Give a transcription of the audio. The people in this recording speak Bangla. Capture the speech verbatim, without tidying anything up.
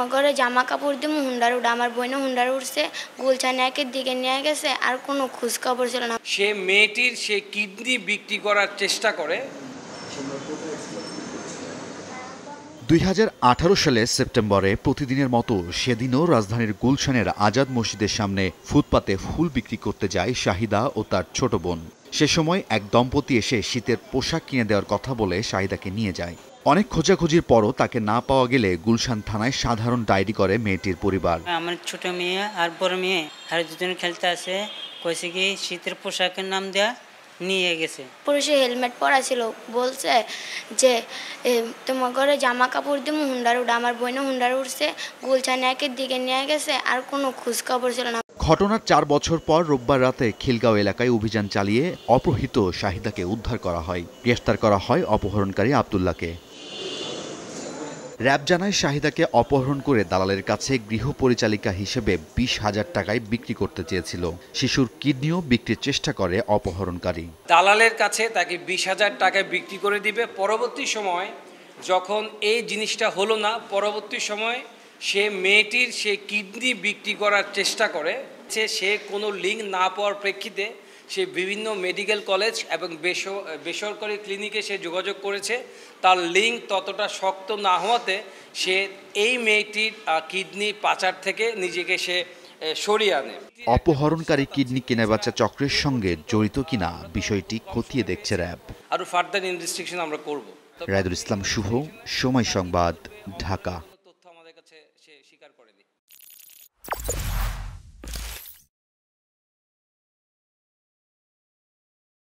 তোমার ঘরে জামা কাপড় দিয়ে হুন্ডার উঠে আমার বোন হুন্ডার উঠছে গুলশান একের দিকে নিয়ে গেছে আর কোনো খোঁজ খবর ছিল না। সে মেয়েটির সে কিডনি বিক্রি করার চেষ্টা করে। দুই হাজার আঠারো সালে সেপ্টেম্বরে প্রতিদিনের মতো সেদিনও রাজধানীর গুলশানের আজাদ মসজিদের সামনে ফুটপাতে ফুল বিক্রি করতে যায় শাহিদা ও তার ছোট বোন। সে সময় এক দম্পতি এসে শীতের পোশাক কিনে দেওয়ার কথা বলে শাহিদাকে নিয়ে যায়। অনেক খোঁজাখুঁজির পরও তাকে না পাওয়া গেলে গুলশান থানায় সাধারণ ডায়েরি করে মেয়েটির পরিবার। আমার ছোট মেয়ে আর বড় মেয়ে আর দুজন খেলতে আসে, কইছে কি শীতের পোশাকের নাম দেয়া নিয়ে গেছে। পুরুষে হেলমেট পরা ছিল, বলছে যে তোমার ঘরে জামা কাপড় দিয়ে হুন্ডার উঠে আমার বোন হুন্ডার উঠছে গুলশান একের দিকে নিয়ে গেছে আর কোনো খোঁজ খবর ছিল না। ঘটনার চার বছর পর রোববার রাতে খিলগাঁও এলাকায় অভিযান চালিয়ে অপহৃত শাহিদাকে উদ্ধার করা হয়। গ্রেফতার করা হয় অপহরণকারী আব্দুল্লাহকে। র্যাব জানায় শাহিদাকে অপহরণ করে দালালের কাছে গৃহ পরিচালিকা হিসেবে বিশ হাজার টাকায় বিক্রি করতে চেয়েছিল। শিশুর কিডনিও বিক্রির চেষ্টা করে অপহরণকারী। দালালের কাছে তাকে বিশ হাজার টাকায় বিক্রি করে দিবে। পরবর্তী সময় যখন এই জিনিসটা হলো না, পরবর্তী সময় সে মেয়েটির সে কিডনি বিক্রি করার চেষ্টা করে। সে কোনো লিঙ্ক না পাওয়ার প্রেক্ষিতে সে বিভিন্ন মেডিকেল কলেজ এবং বেসরকারি ক্লিনিকে সে যোগাযোগ করেছে। তার লিঙ্ক ততটা শক্ত না হওয়াতে সে এই মেয়েটির কিডনি পাচার থেকে নিজেকে সে সরিয়ে আনে। অপহরণকারী কিডনি কেনাবেচা চক্রের সঙ্গে জড়িত কিনা বিষয়টি খতিয়ে দেখছে র্যাব। আরও ফার্দার ইনভেস্টিগেশন আমরা করব। রায়দুল ইসলাম শুভ, সময় সংবাদ, ঢাকা।